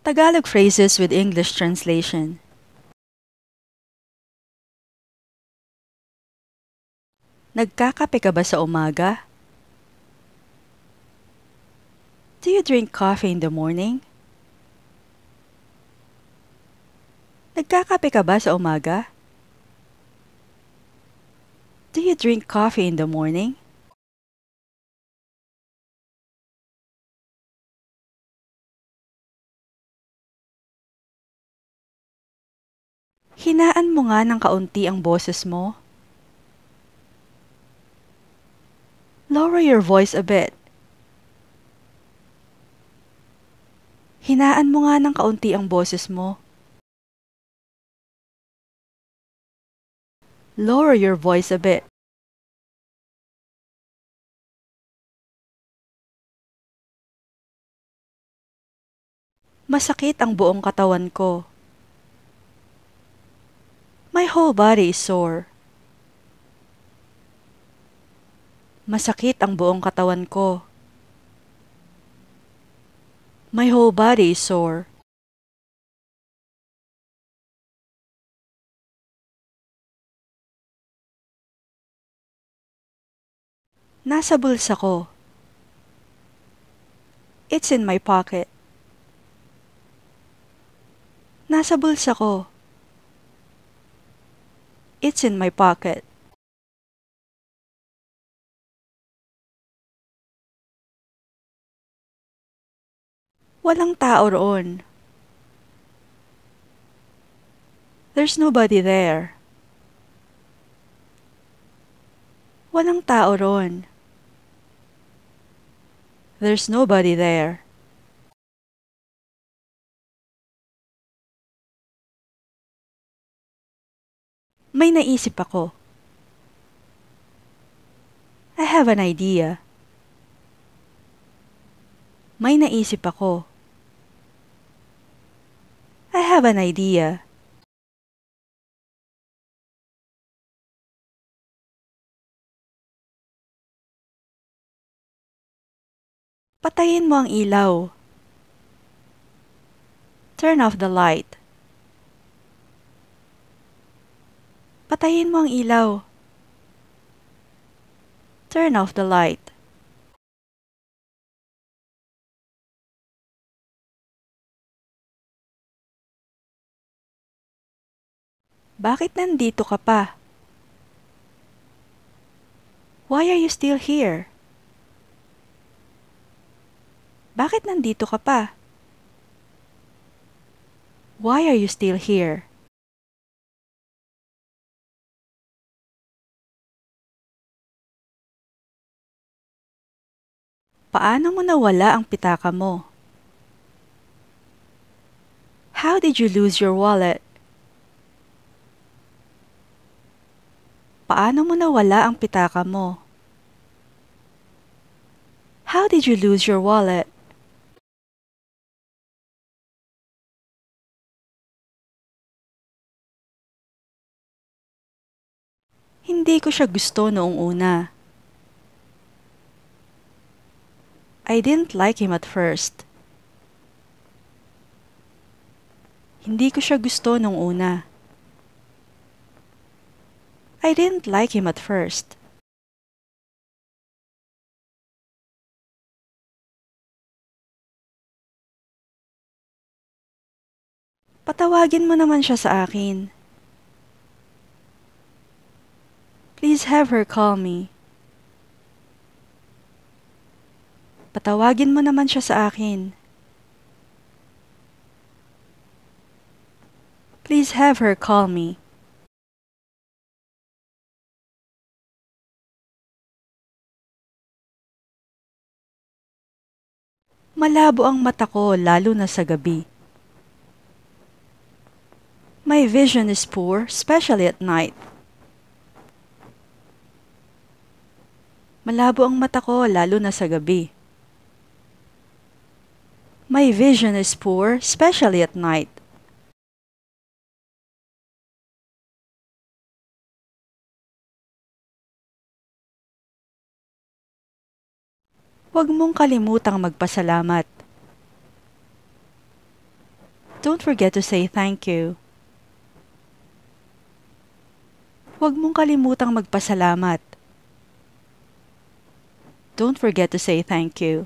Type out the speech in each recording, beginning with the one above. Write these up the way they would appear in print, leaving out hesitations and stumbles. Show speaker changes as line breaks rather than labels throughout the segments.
Tagalog phrases with English translation. Nagkakape ka ba sa umaga? Do you drink coffee in the morning? Nagkakape ka ba sa umaga? Do you drink coffee in the morning? Hinaan mo nga ng kaunti ang boses mo. Lower your voice a bit. Hinaan mo nga ng kaunti ang boses mo. Lower your voice a bit. Masakit ang buong katawan ko. My whole body is sore. Masakit ang buong katawan ko. My whole body is sore. Nasa bulsa ko. It's in my pocket. Nasa bulsa ko. It's in my pocket. Walang tao roon. There's nobody there. Walang tao roon. There's nobody there. May naisip ako. I have an idea. May naisip ako. I have an idea. Patayin mo ang ilaw. Turn off the light. Patayin mo ang ilaw. Turn off the light. Bakit nandito ka pa? Why are you still here? Bakit nandito ka pa? Why are you still here? Paano mo nawala ang pitaka mo? How did you lose your wallet? Paano mo nawala ang pitaka mo? How did you lose your wallet? Hindi ko siya gusto noong una. I didn't like him at first. Hindi ko siya gusto noong una. I didn't like him at first. Patawagin mo naman siya sa akin. Please have her call me. Patawagin mo naman siya sa akin. Please have her call me. Malabo ang mata ko lalo na sa gabi. My vision is poor, especially at night. Malabo ang mata ko lalo na sa gabi. My vision is poor, especially at night. Huwag mong kalimutang magpasalamat. Don't forget to say thank you. Huwag mong kalimutang magpasalamat. Don't forget to say thank you.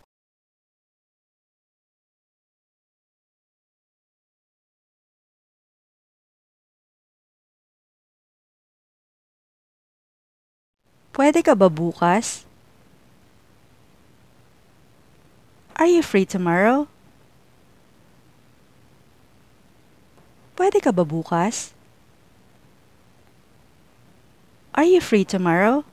Pwede ka ba bukas? Are you free tomorrow? Pwede ka ba bukas? Are you free tomorrow?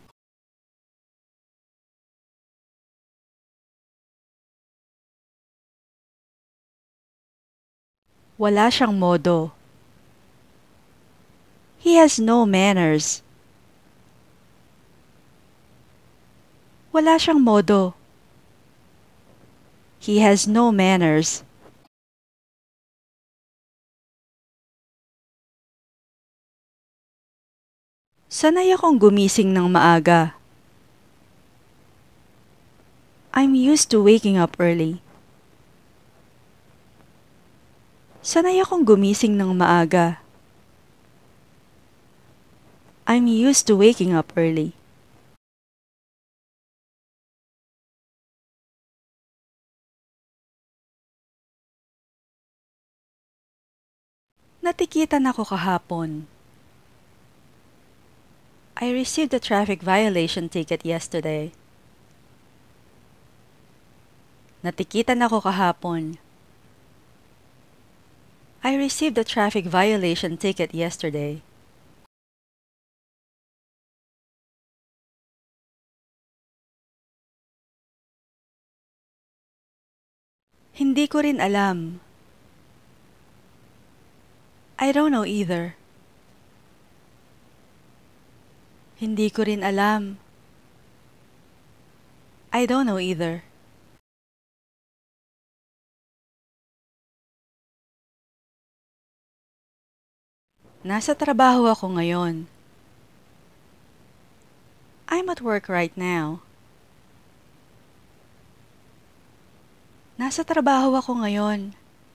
Wala siyang modo. He has no manners. Wala siyang modo. He has no manners. Sanay akong gumising ng maaga. I'm used to waking up early. Sanay akong gumising ng maaga. I'm used to waking up early. Natikitan ako kahapon. I received a traffic violation ticket yesterday. Natikitan ako kahapon. I received a traffic violation ticket yesterday. Hindi ko rin alam. I don't know either. Hindi ko rin alam. I don't know either. Nasa trabaho ako ngayon. I'm at work right now. Nasa trabaho ako ngayon.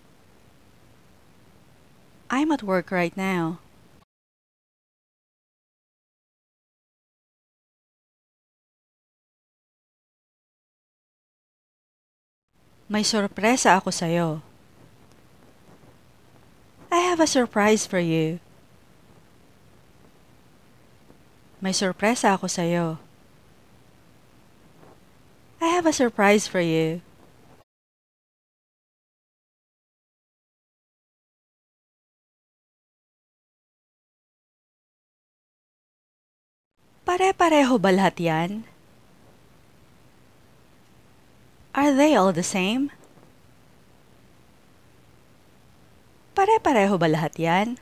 I'm at work right now. May sorpresa ako sa'yo. I have a surprise for you. May sorpresa ako sa'yo. I have a surprise for you. Pare-pareho ba lahat yan? Are they all the same? Pare-pareho ba lahat yan?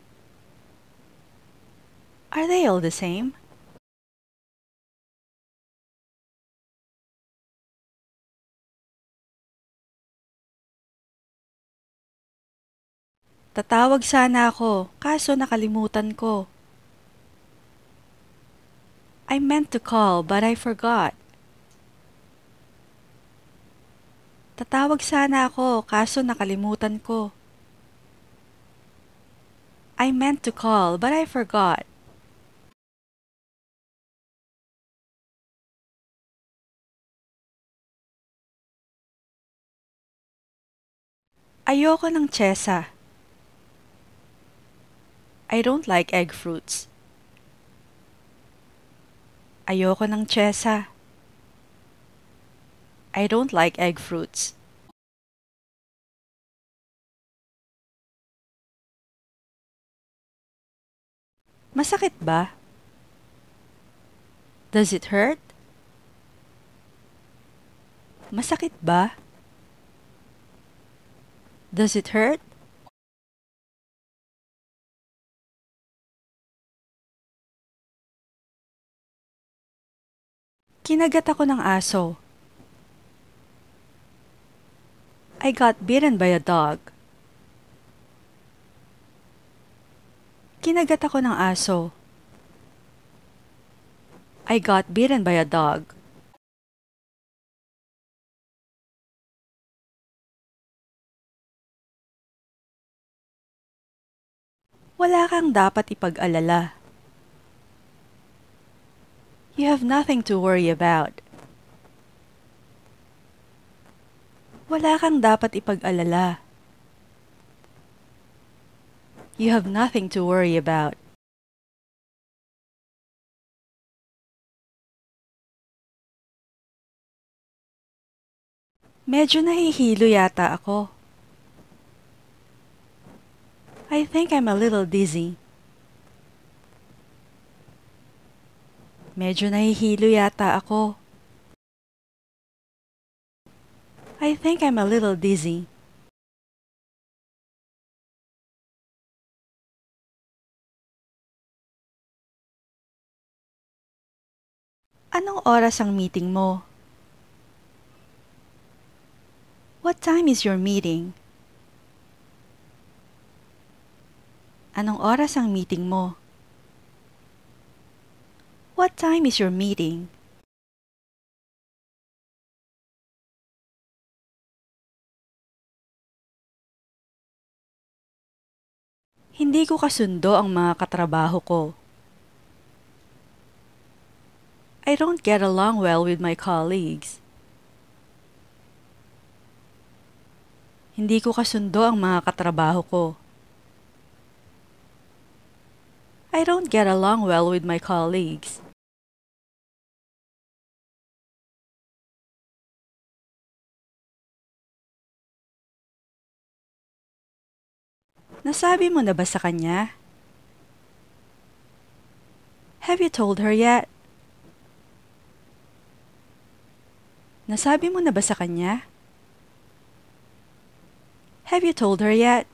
Are they all the same? Tatawag sana ako, kaso nakalimutan ko. I meant to call, but I forgot. Tatawag sana ako, kaso nakalimutan ko. I meant to call, but I forgot. Ayoko ng tsesa. I don't like egg fruits. Ayoko ng tsesa. I don't like egg fruits. Masakit ba? Does it hurt? Masakit ba? Does it hurt? Kinagat ako ng aso. I got bitten by a dog. Kinagat ako ng aso. I got bitten by a dog. Wala kang dapat ipag-alala. You have nothing to worry about. Wala kang dapat ipag-alala. You have nothing to worry about. Medyo nahihilo yata ako. I think I'm a little dizzy. Medyo nahihilo yata ako. I think I'm a little dizzy. Anong oras ang meeting mo? What time is your meeting? Anong oras ang meeting mo? What time is your meeting? Hindi ko kasundo ang mga katrabaho ko. I don't get along well with my colleagues. Hindi ko kasundo ang mga katrabaho ko. I don't get along well with my colleagues. Nasabi mo na ba sa kanya? Have you told her yet? Nasabi mo na ba sa kanya? Have you told her yet?